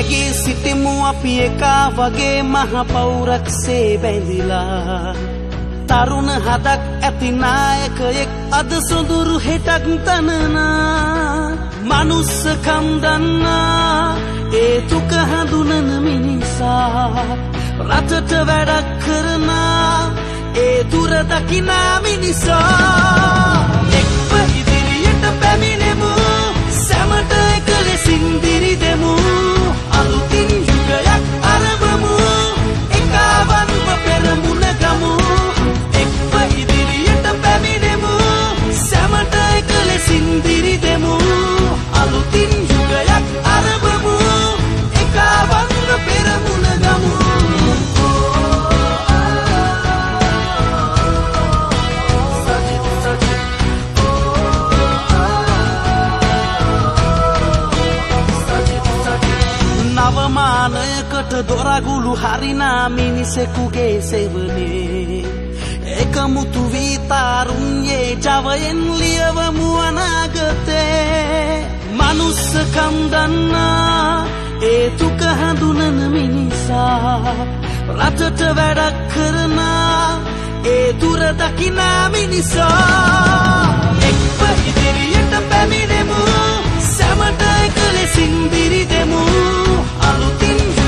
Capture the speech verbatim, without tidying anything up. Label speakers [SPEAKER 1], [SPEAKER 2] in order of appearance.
[SPEAKER 1] එගී සිටිමු අපි එකා වගේ මහ පෞරක්සේ බැඳිලා තරුණ හදක් ඇති නායකයෙක් අද සොඳුරු හෙටක් තනනා මනුස්සකම් දන්නා ඒ දුක හඳුනන මිනිසා රටට වැඩක් කරනා ඒ දුර දකිනා මිනිසා එක්ව ඉදිරියට පැමිණෙමු සැමට එක ලෙසින් දිරි දෙමු අලුතින් යුගයක් අරඹමු එකාවන්ව පෙරමුණ ගමු එක්ව ඉදිරියට පැමිණෙමු සැමට එක ලෙසින් දිරි දෙමු අලුතින් යුගයක් අරඹමු එකාවන්ව පෙරමුණ ගමු නවමානයකට දොරගුළු හරිනා මිනිසෙකුගේ සෙවනේ එකමුතු වී තාරුණ්‍යයේ ජවයෙන් ලියවමු අනාගතේ මනුස්සකම් දන්නා ඒ දුක හඳුනන මිනිසා රටට වැඩක් කරනා ඒ දුර දකිනා මිනිසා එක්ව ඉදිරියට පැමිණෙමු සැමට එක ලෙසින් දිරි දෙමු අලුතින්